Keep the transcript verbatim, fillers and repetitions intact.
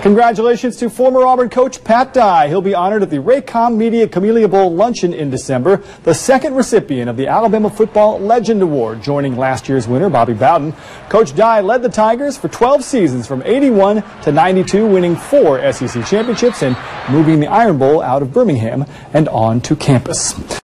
Congratulations to former Auburn coach Pat Dye. He'll be honored at the Raycom Media Camellia Bowl luncheon in December, the second recipient of the Alabama Football Legend Award, joining last year's winner, Bobby Bowden. Coach Dye led the Tigers for twelve seasons from eighty-one to ninety-two, winning four S E C championships and moving the Iron Bowl out of Birmingham and on to campus.